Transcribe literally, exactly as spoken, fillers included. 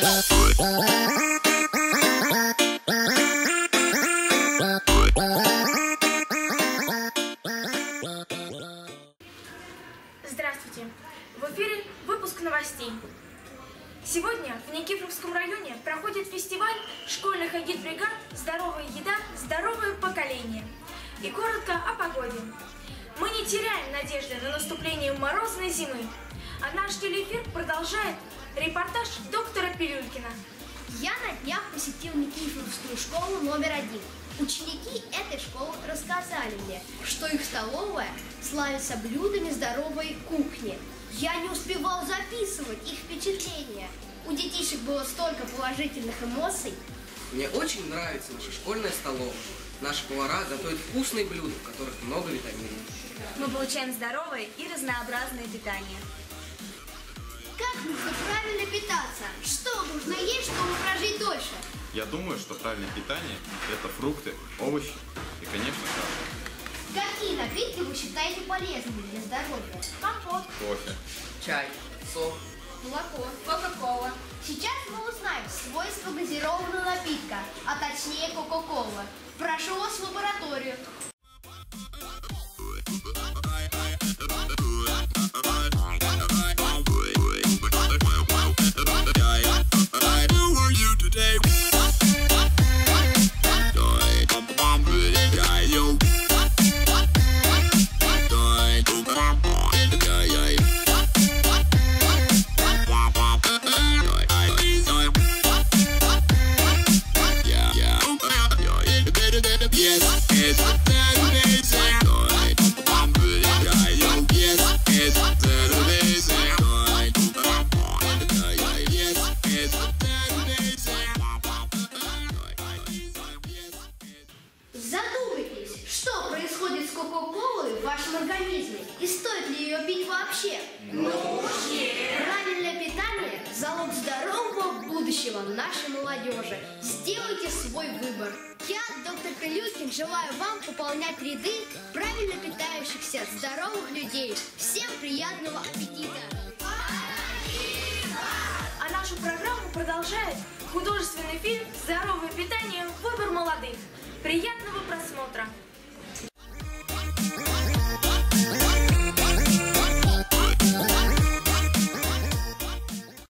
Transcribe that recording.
Здравствуйте! В эфире выпуск новостей. Сегодня в Никифоровском районе проходит фестиваль школьных агитбригад «Здоровая еда, здоровое поколение». И коротко о погоде. Мы не теряем надежды на наступление морозной зимы, а наш телеэфир продолжает репортаж доктора Пилюлькина. Я на днях посетил Никифоровскую школу номер один. Ученики этой школы рассказали мне, что их столовая славится блюдами здоровой кухни. Я не успевал записывать их впечатления. У детишек было столько положительных эмоций. Мне очень нравится наша школьная столовая. Наши повара готовят вкусные блюда, в которых много витаминов. Мы получаем здоровое и разнообразное питание. Как нужно правильно питаться? Что нужно есть, чтобы прожить дольше? Я думаю, что правильное питание – это фрукты, овощи и, конечно, каша. Какие напитки вы считаете полезными для здоровья? Компот, Кофе. Чай, сок, Молоко. кока-кола. Сейчас мы узнаем свойства газированного напитка, а точнее кока-колы. Прошу вас в лабораторию. Задумайтесь, что происходит с кока-колой в вашем организме и стоит ли ее пить вообще? Ну, правильное питание – залог здорового будущего нашей молодежи. Сделайте свой выбор. Я, доктор Пилюлькин, желаю вам пополнять ряды правильно питающихся здоровых людей. Всем приятного аппетита! А нашу программу продолжает художественный фильм «Здоровое питание. Выбор молодых». Приятного просмотра!